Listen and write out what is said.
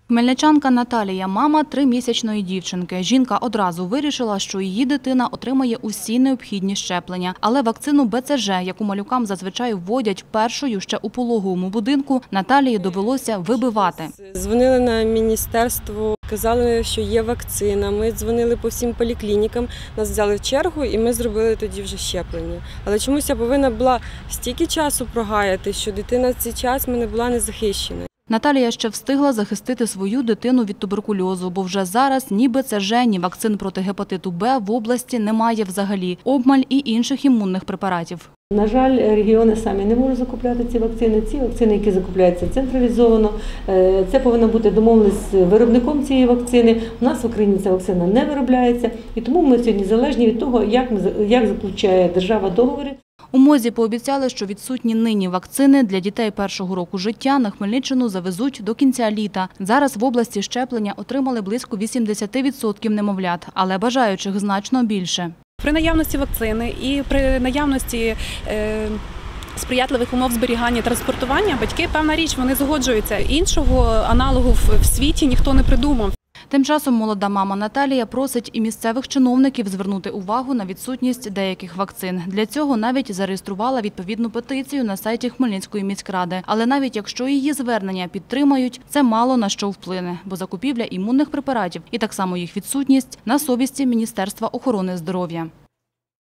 Хмельничанка Наталія – мама 3-місячної дівчинки. Жінка одразу вирішила, що її дитина отримає усі необхідні щеплення. Але вакцину БЦЖ, яку малюкам зазвичай вводять першою ще у пологовому будинку, Наталії довелося вибивати. Дзвонили на міністерство, казали, що є вакцина. Ми дзвонили по всім поліклінікам, нас взяли в чергу і ми зробили тоді вже щеплення. Але чомусь я повинна була стільки часу прогаяти, що дитина в цей час в мене була не захищена. Наталія ще встигла захистити свою дитину від туберкульозу, бо вже зараз ні БЦЖ, ні вакцин проти гепатиту Б в області немає взагалі. Обмаль і інших імунних препаратів. На жаль, регіони самі не можуть закупляти ці вакцини. Ці вакцини, які закупляються централізовано, це повинна бути домовленість з виробником цієї вакцини. У нас в Україні ця вакцина не виробляється, і тому ми сьогодні залежні від того, як заключає держава договори. У МОЗі пообіцяли, що відсутні нині вакцини для дітей першого року життя на Хмельниччину завезуть до кінця літа. Зараз в області щеплення отримали близько 80% немовлят, але бажаючих значно більше. При наявності вакцини і при наявності сприятливих умов зберігання і транспортування батьки, певна річ, вони згоджуються. Іншого аналогу в світі ніхто не придумав. Тим часом молода мама Наталія просить і місцевих чиновників звернути увагу на відсутність деяких вакцин. Для цього навіть зареєструвала відповідну петицію на сайті Хмельницької міськради. Але навіть якщо її звернення підтримають, це мало на що вплине, бо закупівля імунних препаратів і так само їх відсутність на совісті Міністерства охорони здоров'я.